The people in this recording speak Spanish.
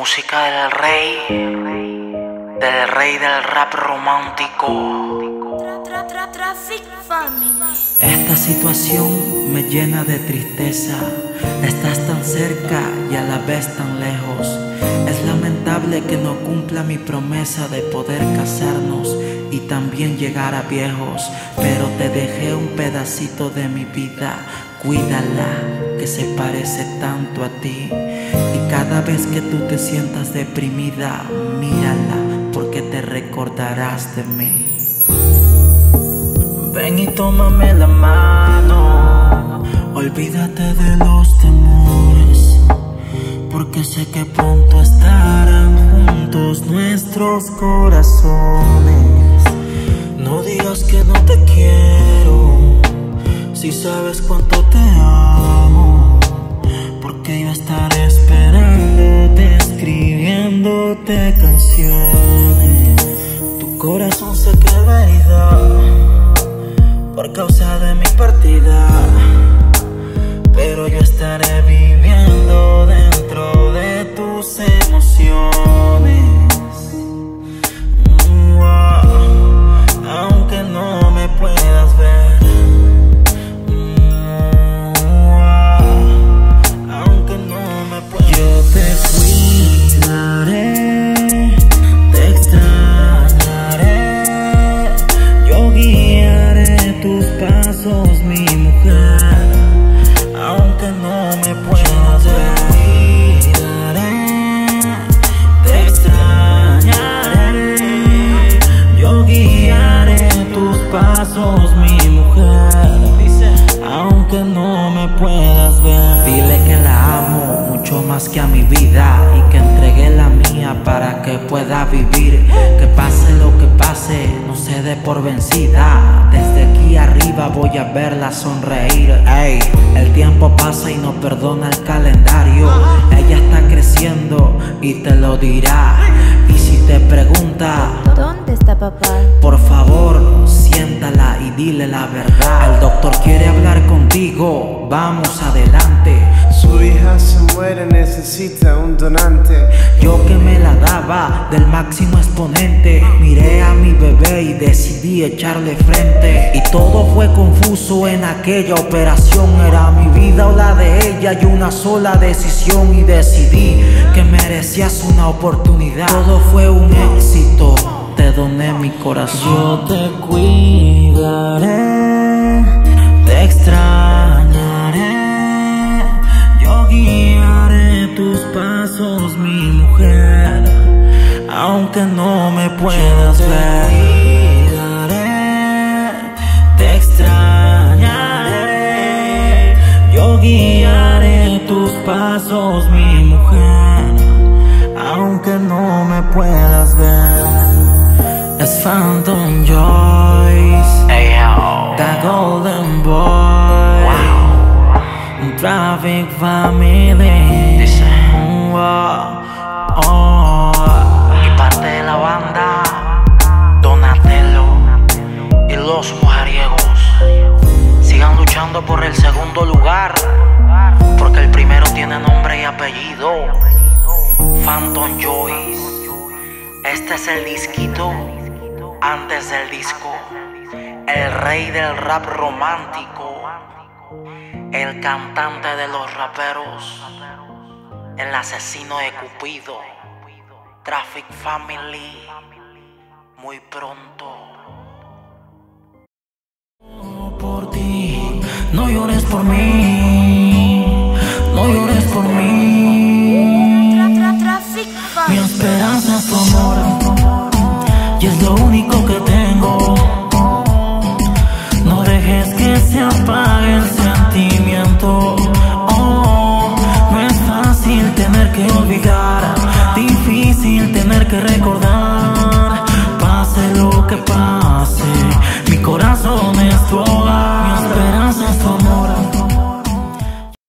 Música del rey del rap romántico. Traffic Family. Esta situación me llena de tristeza. Estás tan cerca y a la vez tan lejos. Es lamentable que no cumpla mi promesa de poder casarnos y también llegar a viejos. Pero te dejé un pedacito de mi vida. Cuídala, que se parece tanto a ti. Y cada vez que tú te sientas deprimida, mírala, porque te recordarás de mí. Ven y tómame la mano, olvídate de los temores, porque sé que pronto estarán juntos nuestros corazones. No digas que no te quiero, si sabes cuánto te amo, porque yo estaré esperándote, escribiéndote canciones. Tu corazón se queda herida por causa de mi partida, pero yo estaré viviendo dentro de tus emociones. Aunque no me puedas ver, aunque no me puedas ver, yo te cuidaré, te extrañaré, yo guiaré tus pasos, mi mujer, aunque no me puedas ver. Te extrañaré, yo guiaré tus pasos, mi mujer, aunque no me puedas ver. Dile que la amo mucho más que a mi vida y que entregué la mía para que pueda vivir. Que pase lo que pase, no se dé por vencida. Desde aquí arriba voy a verla sonreír. Ey, el tiempo pasa y no perdona el calendario. Ella está creciendo y te lo dirá. Y si te pregunta ¿dónde está papá? por favor, siéntala y dile la verdad. El doctor quiere hablar contigo, vamos adelante. Su hija se muere, necesita un donante. Yo que me la daba del máximo exponente, miré a mi bebé y decidí echarle frente. Y todo fue confuso en aquella operación. Era mi vida o la de ella y una sola decisión. Y decidí que merecías una oportunidad. Todo fue un éxito, te doné mi corazón. Yo te cuidaré, te extrañaré, yo guiaré tus pasos, mi mujer, aunque no me puedas ver. Te extrañaré, yo guiaré tus pasos, mi mujer, aunque no me puedas ver. Es Phantom Joyce, the Golden Boy, Traffic Family. Y parte de la banda Donatello y los mujeriegos. Sigan luchando por el segundo lugar, porque el primero tiene nombre y apellido. Phantom Joyce. Este es el disquito antes del disco. El rey del rap romántico, el cantante de los raperos, el asesino de Cupido. Traffic Family, muy pronto. Por ti, no llores por mí, no llores por mí. Traffic Mi Family. esperanza es tu amor, y es lo único que tengo. No dejes que se apague el sentimiento. Oh, no es fácil tener que olvidar, difícil tener que recordar. Pase lo que pase,